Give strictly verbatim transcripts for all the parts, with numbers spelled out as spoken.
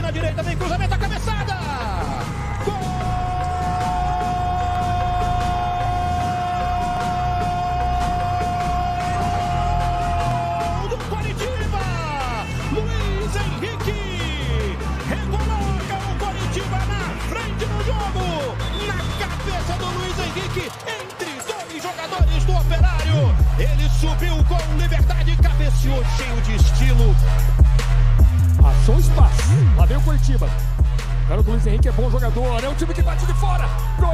pela direita, vem cruzamento, a cabeçada! Gol do Coritiba! Luiz Henrique recoloca o Coritiba na frente do jogo, na cabeça do Luiz Henrique, entre dois jogadores do Operário. Ele subiu com liberdade, cabeceou cheio de estilo. Achou espaço. Lá vem o Coritiba. Cara, o Luiz Henrique é bom jogador. É um time que bate de fora. Gol!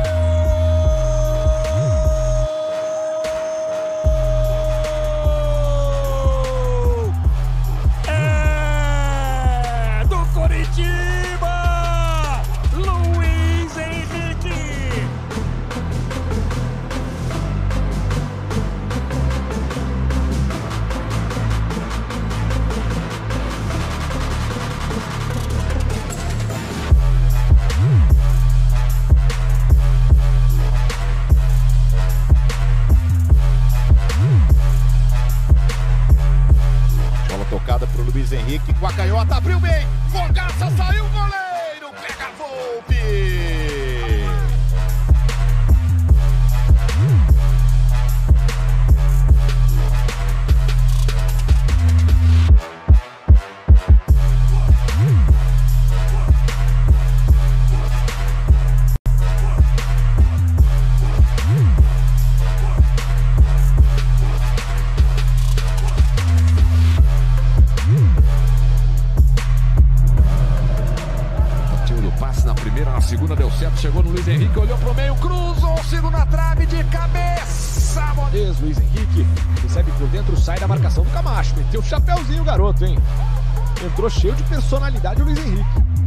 É do Coritiba! Luiz Henrique! Tocada pro Luiz Henrique, com a canhota, abriu bem, Fogaça, saiu o goleiro, pega a Volpe. Na segunda deu certo, chegou no Luiz Henrique, olhou pro meio, cruzou, segunda trave de cabeça. Modez, Luiz Henrique recebe por dentro, sai da marcação do Camacho. Meteu o chapéuzinho o garoto, hein? Entrou cheio de personalidade o Luiz Henrique.